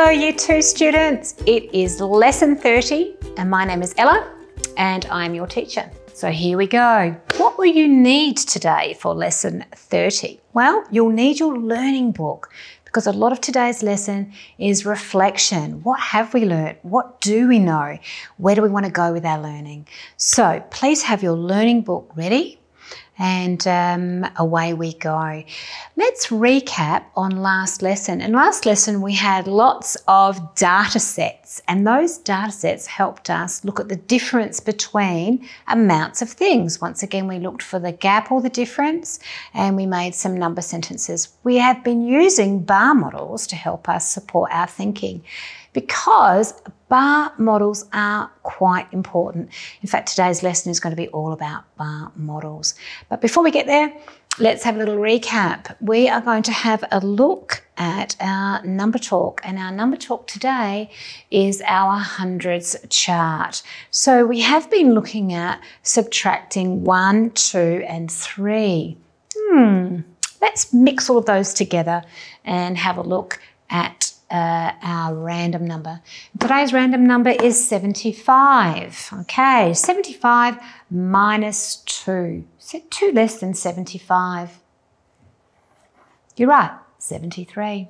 Hello Year 2 students, it is lesson 30 and my name is Ella and I'm your teacher. So here we go. What will you need today for lesson 30? Well, you'll need your learning book because a lot of today's lesson is reflection. What have we learnt? What do we know? Where do we want to go with our learning? So please have your learning book ready. And away we go. Let's recap on last lesson. In last lesson, we had lots of data sets, and those data sets helped us look at the difference between amounts of things. Once again, we looked for the gap or the difference, and we made some number sentences. We have been using bar models to help us support our thinking because bar models are quite important. In fact, today's lesson is going to be all about bar models. But before we get there, let's have a little recap. We are going to have a look at our number talk, and our number talk today is our hundreds chart. So we have been looking at subtracting 1, 2 and 3. Let's mix all of those together and have a look at our random number. Today's random number is 75. Okay, 75 minus 2. So 2 less than 75. You're right, 73.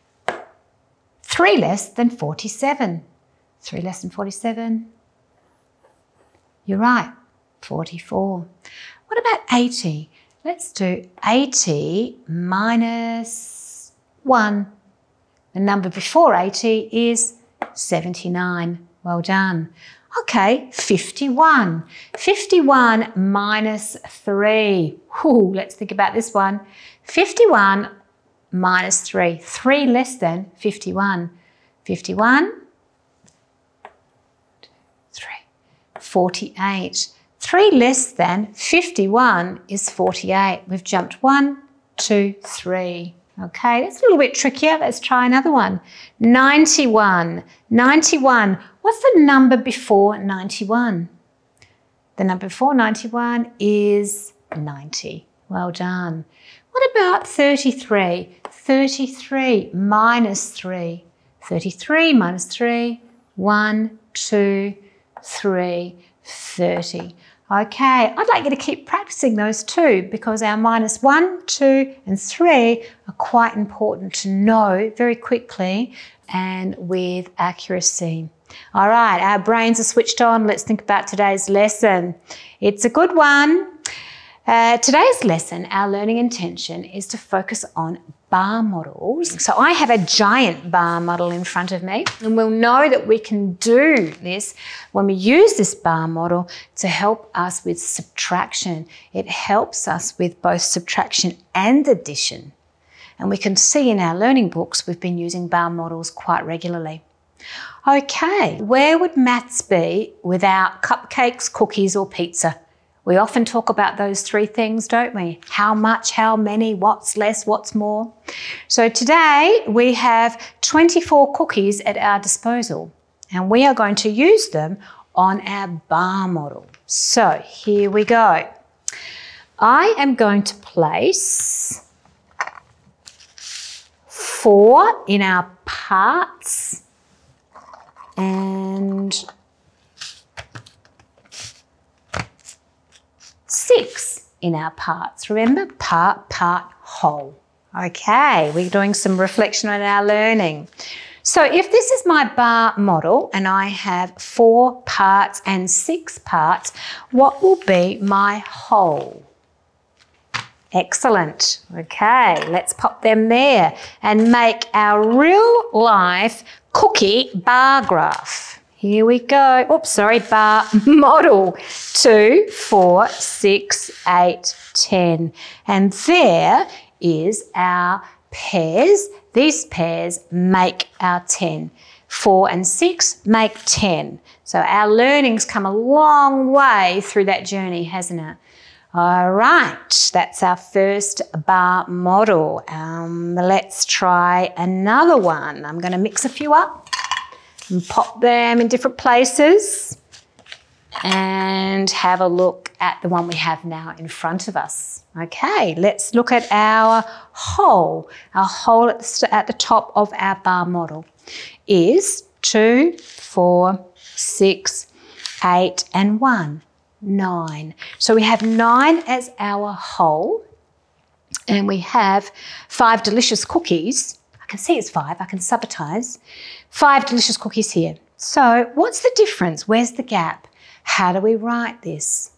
3 less than 47. 3 less than 47. You're right, 44. What about 80? Let's do 80 minus 1. The number before 80 is 79. Well done. Okay, 51. 51 minus 3. Ooh, let's think about this one. 51 minus 3. 3 less than 51. 51, 3, 48. 3 less than 51 is 48. We've jumped 1, 2, 3. Okay, that's a little bit trickier. Let's try another one. 91. 91. What's the number before 91? The number before 91 is 90. Well done. What about 33? 33 minus 3. 33 minus 3. 1, 2, 3, 30. Okay, I'd like you to keep practicing those too because our minus 1, 2 and 3 are quite important to know very quickly and with accuracy. All right, our brains are switched on. Let's think about today's lesson. It's a good one. Today's lesson, our learning intention is to focus on bar models. So I have a giant bar model in front of me, and we'll know that we can do this when we use this bar model to help us with subtraction. It helps us with both subtraction and addition. And we can see in our learning books we've been using bar models quite regularly. Okay, where would maths be without cupcakes, cookies or pizza? We often talk about those 3 things, don't we? How much, how many, what's less, what's more. So today we have 24 cookies at our disposal and we are going to use them on our bar model. So here we go. I am going to place 4 in our parts and 6 in our parts. Remember, part, whole. Okay, we're doing some reflection on our learning. So if this is my bar model and I have 4 parts and 6 parts, what will be my whole? Excellent. Okay, let's pop them there and make our real life cookie bar graph. Here we go. Oops, sorry, bar model. 2, 4, 6, 8, 10. And there is our pairs. These pairs make our 10. 4 and 6 make 10. So our learning's come a long way through that journey, hasn't it? All right, that's our first bar model. Let's try another one. I'm going to mix a few up and pop them in different places and have a look at the one we have now in front of us. Okay, let's look at our whole at the top of our bar model. is 2, 4, 6, 8 and 1, 9. So we have 9 as our whole, and we have 5 delicious cookies. I can see it's 5, I can subitize. 5 delicious cookies here. So what's the difference? Where's the gap? How do we write this?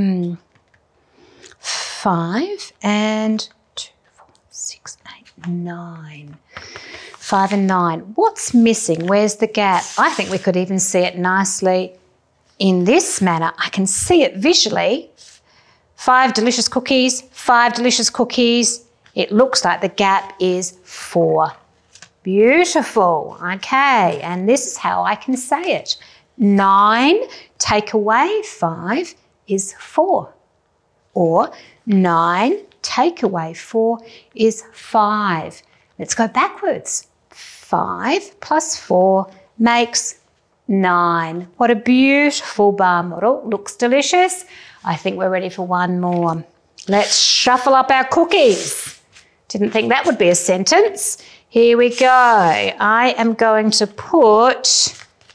5 and 2, 4, 6, 8, 9. 5 and 9. What's missing? Where's the gap? I think we could even see it nicely in this manner. I can see it visually. 5 delicious cookies, 5 delicious cookies. It looks like the gap is 4. Beautiful. Okay, and this is how I can say it. 9 take away 5 is 4. Or 9 take away 4 is 5. Let's go backwards. 5 plus 4 makes 9. What a beautiful bar model. Looks delicious. I think we're ready for one more. Let's shuffle up our cookies. Didn't think that would be a sentence. Here we go. I am going to put...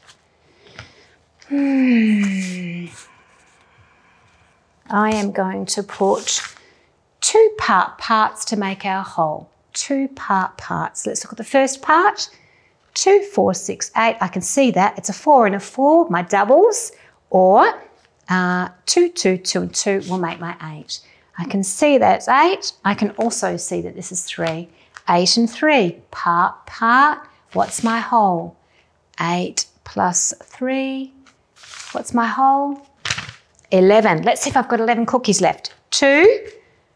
I am going to put 2 parts to make our whole. 2 parts. Let's look at the first part. 2, 4, 6, 8. I can see that. It's a 4 and a 4, my doubles. Or 2, 2, 2 and 2 will make my 8. I can see that it's 8. I can also see that this is 3. 8 and 3. Part. What's my whole? 8 plus 3. What's my whole? 11. Let's see if I've got 11 cookies left. 2,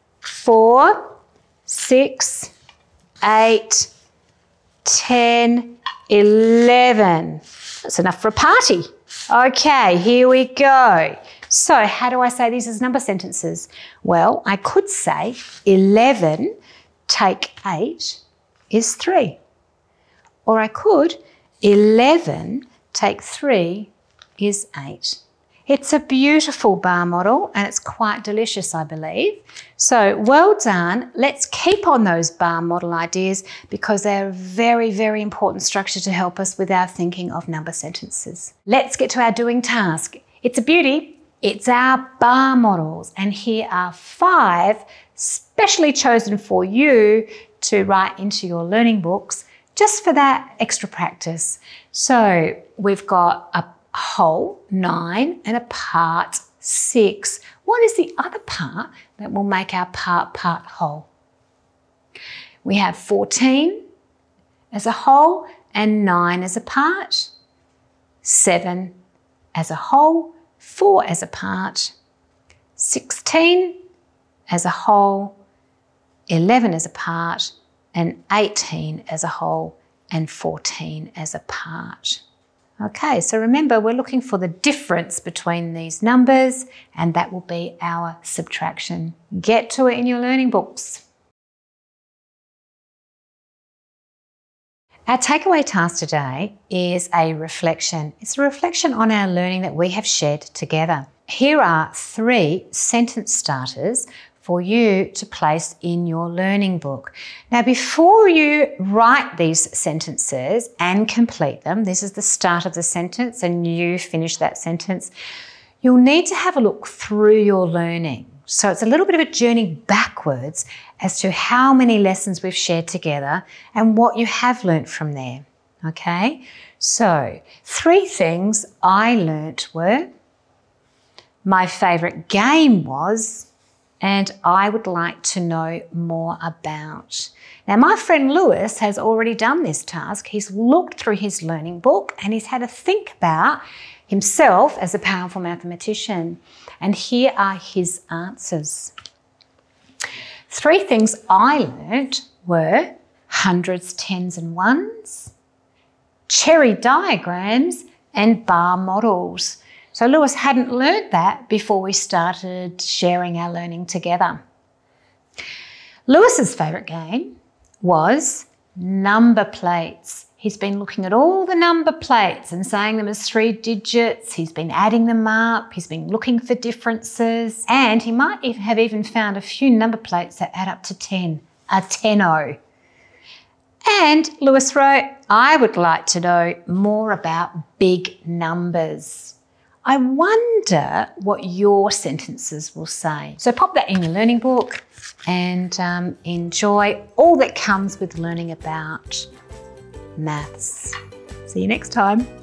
4, 6, 8, 10, 11. That's enough for a party. Okay, here we go. So how do I say these as number sentences? Well, I could say 11 take 8 is 3. Or I could 11 take 3 is 8. It's a beautiful bar model and it's quite delicious, I believe. So well done. Let's keep on those bar model ideas because they're a very, very important structure to help us with our thinking of number sentences. Let's get to our doing task. It's a beauty. It's our bar models. And here are 5 specially chosen for you to write into your learning books just for that extra practice. So we've got a whole 9 and a part 6. What is the other part that will make our part whole? We have 14 as a whole and 9 as a part, 7 as a whole, 4 as a part, 16 as a whole, 11 as a part, and 18 as a whole, and 14 as a part. Okay, so remember we're looking for the difference between these numbers and that will be our subtraction. Get to it in your learning books. Our takeaway task today is a reflection. It's a reflection on our learning that we have shared together. Here are 3 sentence starters for you to place in your learning book. Now, before you write these sentences and complete them, this is the start of the sentence and you finish that sentence, you'll need to have a look through your learning. So it's a little bit of a journey backwards as to how many lessons we've shared together and what you have learnt from there, okay? So 3 things I learnt were, my favourite game was, and I would like to know more about. Now, my friend Lewis has already done this task. He's looked through his learning book and he's had a think about himself as a powerful mathematician. And here are his answers. 3 things I learnt were hundreds, tens and ones, cherry diagrams and bar models. So Lewis hadn't learnt that before we started sharing our learning together. Lewis's favourite game was number plates. He's been looking at all the number plates and saying them as 3 digits. He's been adding them up. He's been looking for differences. And he might have even found a few number plates that add up to 10, a 10-0. And Lewis wrote, I would like to know more about big numbers. I wonder what your sentences will say. So pop that in your learning book and enjoy all that comes with learning about maths. See you next time.